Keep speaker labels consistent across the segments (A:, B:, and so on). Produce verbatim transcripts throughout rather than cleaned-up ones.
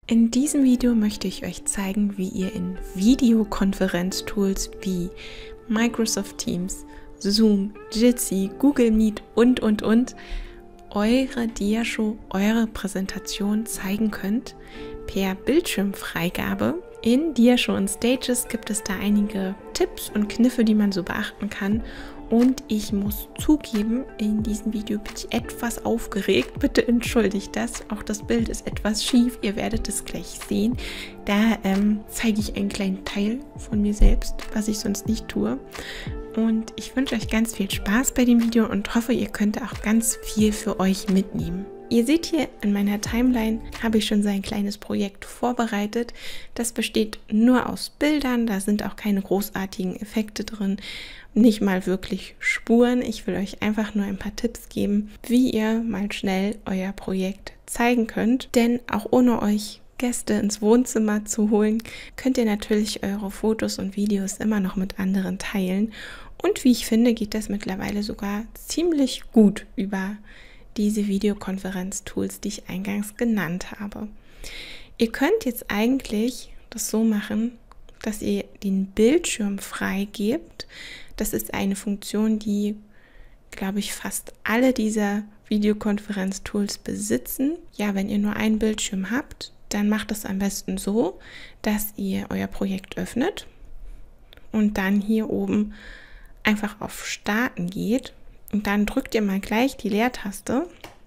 A: In diesem Video möchte ich euch zeigen, wie ihr in Videokonferenztools wie Microsoft Teams, Zoom, Jitsi, Google Meet und, und, und eure Diashow, eure Präsentation zeigen könnt per Bildschirmfreigabe. In Diashow und Stages gibt es da einige Tipps und Kniffe, die man so beachten kann. Und ich muss zugeben, in diesem Video bin ich etwas aufgeregt. Bitte entschuldigt das. Auch das Bild ist etwas schief. Ihr werdet es gleich sehen. Da ähm, zeige ich einen kleinen Teil von mir selbst, was ich sonst nicht tue. Und ich wünsche euch ganz viel Spaß bei dem Video und hoffe, ihr könnt auch ganz viel für euch mitnehmen. Ihr seht hier in meiner Timeline, habe ich schon so ein kleines Projekt vorbereitet. Das besteht nur aus Bildern, da sind auch keine großartigen Effekte drin, nicht mal wirklich Spuren. Ich will euch einfach nur ein paar Tipps geben, wie ihr mal schnell euer Projekt zeigen könnt. Denn auch ohne euch Gäste ins Wohnzimmer zu holen, könnt ihr natürlich eure Fotos und Videos immer noch mit anderen teilen. Und wie ich finde, geht das mittlerweile sogar ziemlich gut über diese Videokonferenz-Tools, die ich eingangs genannt habe. Ihr könnt jetzt eigentlich das so machen, dass ihr den Bildschirm freigebt. Das ist eine Funktion, die, glaube ich, fast alle dieser Videokonferenz-Tools besitzen. Ja, wenn ihr nur einen Bildschirm habt, dann macht es am besten so, dass ihr euer Projekt öffnet und dann hier oben einfach auf Starten geht. Und dann drückt ihr mal gleich die Leertaste.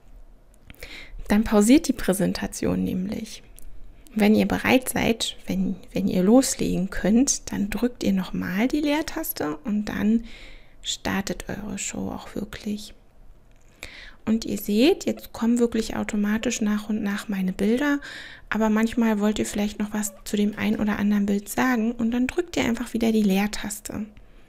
A: Dann pausiert die Präsentation nämlich. Wenn ihr bereit seid, wenn, wenn ihr loslegen könnt, dann drückt ihr nochmal die Leertaste und dann startet eure Show auch wirklich. Und ihr seht, jetzt kommen wirklich automatisch nach und nach meine Bilder, aber manchmal wollt ihr vielleicht noch was zu dem ein oder anderen Bild sagen und dann drückt ihr einfach wieder die Leertaste.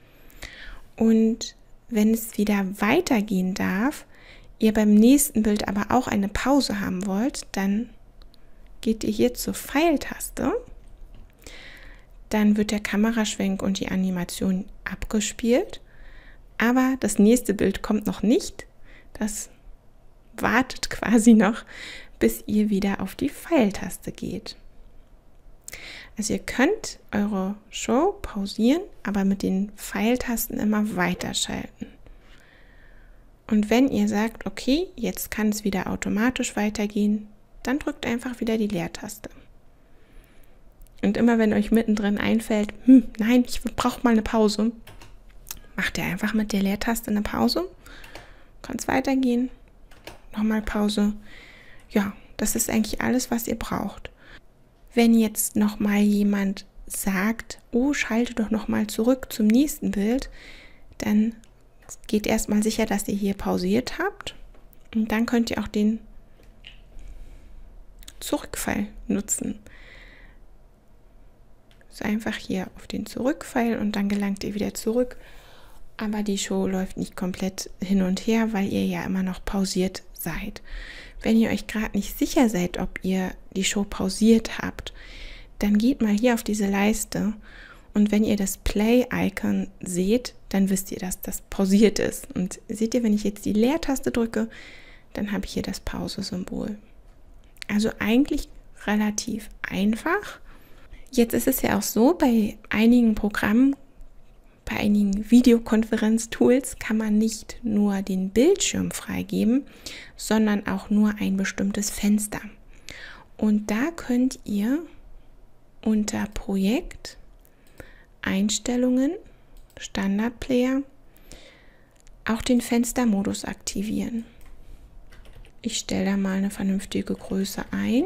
A: Und wenn es wieder weitergehen darf, ihr beim nächsten Bild aber auch eine Pause haben wollt, dann geht ihr hier zur Pfeiltaste. Dann wird der Kameraschwenk und die Animation abgespielt. Aber das nächste Bild kommt noch nicht. Das wartet quasi noch, bis ihr wieder auf die Pfeiltaste geht. Also ihr könnt eure Show pausieren, aber mit den Pfeiltasten immer weiterschalten. Und wenn ihr sagt, okay, jetzt kann es wieder automatisch weitergehen, dann drückt einfach wieder die Leertaste. Und immer wenn euch mittendrin einfällt, hm, nein, ich brauche mal eine Pause, macht ihr einfach mit der Leertaste eine Pause. Kann es weitergehen. Nochmal Pause. Ja, das ist eigentlich alles, was ihr braucht. Wenn jetzt nochmal jemand sagt, oh, schalte doch nochmal zurück zum nächsten Bild, dann geht erstmal sicher, dass ihr hier pausiert habt. Und dann könnt ihr auch den Zurückpfeil nutzen. So einfach hier auf den Zurückpfeil und dann gelangt ihr wieder zurück. Aber die Show läuft nicht komplett hin und her, weil ihr ja immer noch pausiert seid. Wenn ihr euch gerade nicht sicher seid, ob ihr die Show pausiert habt, dann geht mal hier auf diese Leiste und wenn ihr das Play-Icon seht, dann wisst ihr, dass das pausiert ist. Und seht ihr, wenn ich jetzt die Leertaste drücke, dann habe ich hier das Pause-Symbol. Also eigentlich relativ einfach. Jetzt ist es ja auch so, bei einigen Programmen, bei einigen Videokonferenz-Tools kann man nicht nur den Bildschirm freigeben, sondern auch nur ein bestimmtes Fenster. Und da könnt ihr unter Projekt, Einstellungen, Standardplayer auch den Fenstermodus aktivieren. Ich stelle da mal eine vernünftige Größe ein.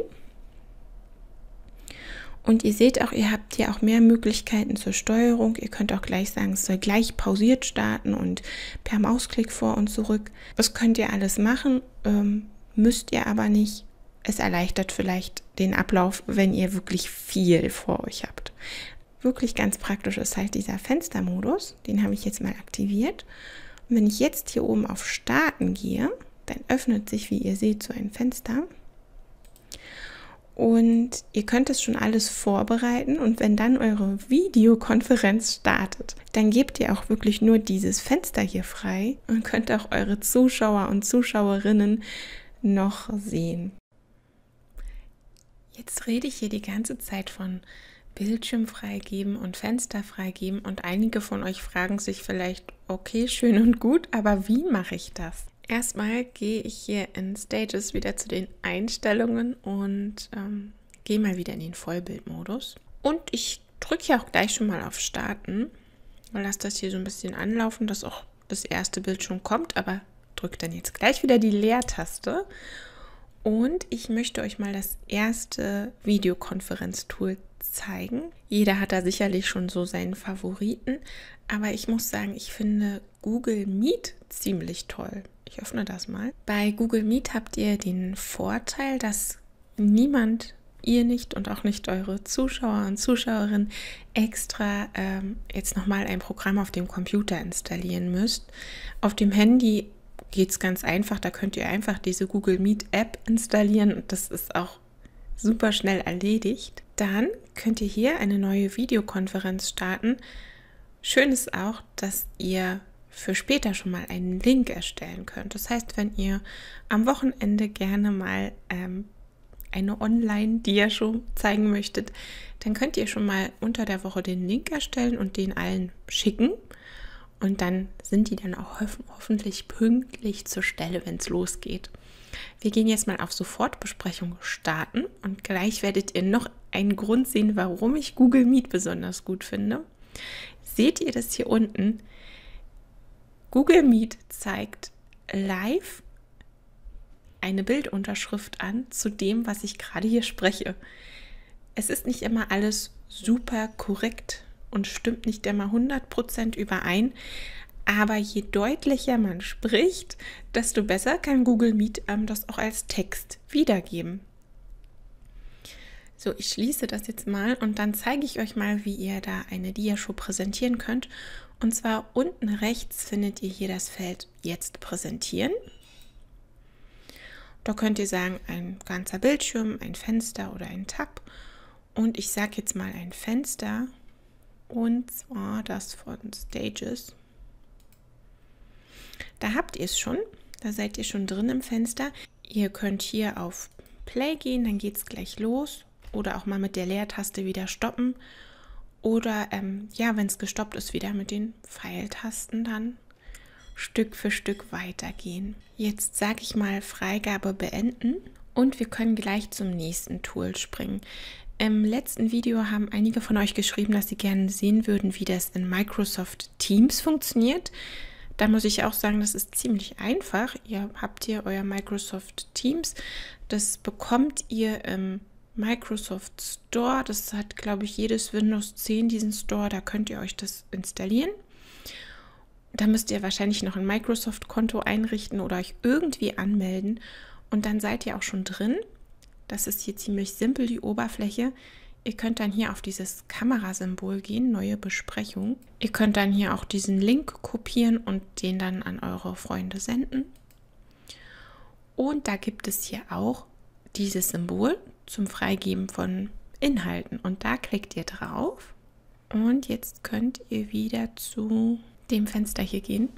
A: Und ihr seht auch, ihr habt hier auch mehr Möglichkeiten zur Steuerung. Ihr könnt auch gleich sagen, es soll gleich pausiert starten und per Mausklick vor und zurück. Das könnt ihr alles machen, ähm, müsst ihr aber nicht. Es erleichtert vielleicht den Ablauf, wenn ihr wirklich viel vor euch habt. Wirklich ganz praktisch ist halt dieser Fenstermodus. Den habe ich jetzt mal aktiviert. Und wenn ich jetzt hier oben auf Starten gehe, dann öffnet sich, wie ihr seht, so ein Fenster. Und ihr könnt es schon alles vorbereiten und wenn dann eure Videokonferenz startet, dann gebt ihr auch wirklich nur dieses Fenster hier frei und könnt auch eure Zuschauer und Zuschauerinnen noch sehen. Jetzt rede ich hier die ganze Zeit von Bildschirm freigeben und Fenster freigeben und einige von euch fragen sich vielleicht, okay, schön und gut, aber wie mache ich das? Erstmal gehe ich hier in Stages wieder zu den Einstellungen und ähm, gehe mal wieder in den Vollbildmodus. Und ich drücke hier auch gleich schon mal auf Starten und lasse das hier so ein bisschen anlaufen, dass auch das erste Bild schon kommt, aber drücke dann jetzt gleich wieder die Leertaste. Und ich möchte euch mal das erste Videokonferenztool zeigen. Jeder hat da sicherlich schon so seinen Favoriten, aber ich muss sagen, ich finde Google Meet ziemlich toll. Ich öffne das mal. Bei Google Meet habt ihr den Vorteil, dass niemand, ihr nicht und auch nicht eure Zuschauer und Zuschauerinnen extra ähm, jetzt nochmal ein Programm auf dem Computer installieren müsst. Auf dem Handy geht es ganz einfach, da könnt ihr einfach diese Google Meet App installieren und das ist auch super schnell erledigt. Dann könnt ihr hier eine neue Videokonferenz starten. Schön ist auch, dass ihr für später schon mal einen Link erstellen könnt. Das heißt, wenn ihr am Wochenende gerne mal ähm, eine Online-Diashow zeigen möchtet, dann könnt ihr schon mal unter der Woche den Link erstellen und den allen schicken. Und dann sind die dann auch hof- hoffentlich pünktlich zur Stelle, wenn es losgeht. Wir gehen jetzt mal auf Sofortbesprechung starten und gleich werdet ihr noch einen Grund sehen, warum ich Google Meet besonders gut finde. Seht ihr das hier unten? Google Meet zeigt live eine Bildunterschrift an zu dem, was ich gerade hier spreche. Es ist nicht immer alles super korrekt und stimmt nicht immer hundert Prozent überein, aber je deutlicher man spricht, desto besser kann Google Meet ähm, das auch als Text wiedergeben. So, ich schließe das jetzt mal und dann zeige ich euch mal, wie ihr da eine Diashow präsentieren könnt. Und zwar unten rechts findet ihr hier das Feld Jetzt präsentieren. Da könnt ihr sagen, ein ganzer Bildschirm, ein Fenster oder ein Tab. Und ich sage jetzt mal ein Fenster. Und zwar das von Stages. Da habt ihr es schon, da seid ihr schon drin im Fenster. Ihr könnt hier auf Play gehen, dann geht es gleich los. Oder auch mal mit der Leertaste wieder stoppen. Oder ähm, ja, wenn es gestoppt ist, wieder mit den Pfeiltasten dann Stück für Stück weitergehen. Jetzt sage ich mal Freigabe beenden und wir können gleich zum nächsten Tool springen. Im letzten Video haben einige von euch geschrieben, dass sie gerne sehen würden, wie das in Microsoft Teams funktioniert. Da muss ich auch sagen, das ist ziemlich einfach. Ihr habt hier euer Microsoft Teams. Das bekommt ihr im Microsoft Store. Das hat, glaube ich, jedes Windows zehn diesen Store. Da könnt ihr euch das installieren. Da müsst ihr wahrscheinlich noch ein Microsoft-Konto einrichten oder euch irgendwie anmelden. Und dann seid ihr auch schon drin. Das ist hier ziemlich simpel, die Oberfläche. Ihr könnt dann hier auf dieses Kamerasymbol gehen, neue Besprechung. Ihr könnt dann hier auch diesen Link kopieren und den dann an eure Freunde senden. Und da gibt es hier auch dieses Symbol zum Freigeben von Inhalten. Und da klickt ihr drauf. Und jetzt könnt ihr wieder zu dem Fenster hier gehen.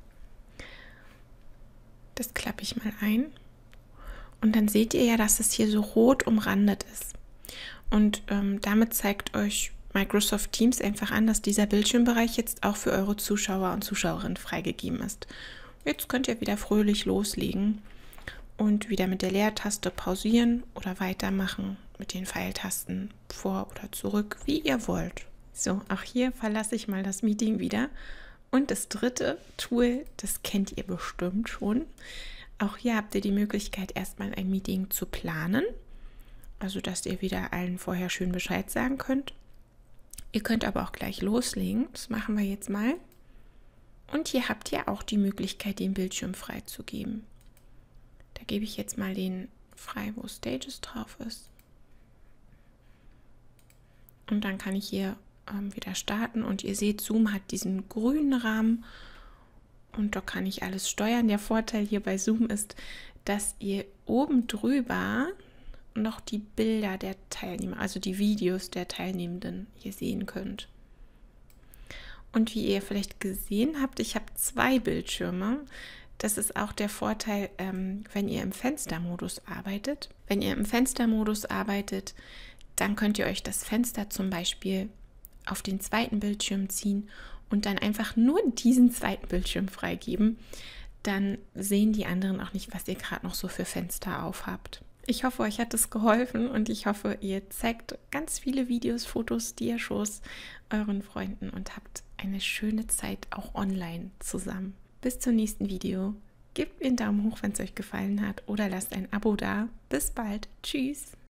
A: Das klappe ich mal ein. Und dann seht ihr ja, dass es hier so rot umrandet ist. Und ähm, damit zeigt euch Microsoft Teams einfach an, dass dieser Bildschirmbereich jetzt auch für eure Zuschauer und Zuschauerinnen freigegeben ist. Jetzt könnt ihr wieder fröhlich loslegen und wieder mit der Leertaste pausieren oder weitermachen mit den Pfeiltasten vor oder zurück, wie ihr wollt. So, auch hier verlasse ich mal das Meeting wieder. Und das dritte Tool, das kennt ihr bestimmt schon. Auch hier habt ihr die Möglichkeit, erstmal ein Meeting zu planen. Also, dass ihr wieder allen vorher schön Bescheid sagen könnt. Ihr könnt aber auch gleich loslegen. Das machen wir jetzt mal. Und hier habt ihr auch die Möglichkeit, den Bildschirm freizugeben. Da gebe ich jetzt mal den frei, wo Stages drauf ist. Und dann kann ich hier ähm, wieder starten. Und ihr seht, Zoom hat diesen grünen Rahmen. Und da kann ich alles steuern. Der Vorteil hier bei Zoom ist, dass ihr oben drüber noch die Bilder der Teilnehmer, also die Videos der Teilnehmenden hier sehen könnt. Und wie ihr vielleicht gesehen habt, ich habe zwei Bildschirme. Das ist auch der Vorteil, ähm, wenn ihr im Fenstermodus arbeitet. Wenn ihr im Fenstermodus arbeitet, dann könnt ihr euch das Fenster zum Beispiel auf den zweiten Bildschirm ziehen und dann einfach nur diesen zweiten Bildschirm freigeben. Dann sehen die anderen auch nicht, was ihr gerade noch so für Fenster auf habt. Ich hoffe, euch hat es geholfen und ich hoffe, ihr zeigt ganz viele Videos, Fotos, Diashows euren Freunden und habt eine schöne Zeit auch online zusammen. Bis zum nächsten Video. Gebt mir einen Daumen hoch, wenn es euch gefallen hat oder lasst ein Abo da. Bis bald. Tschüss.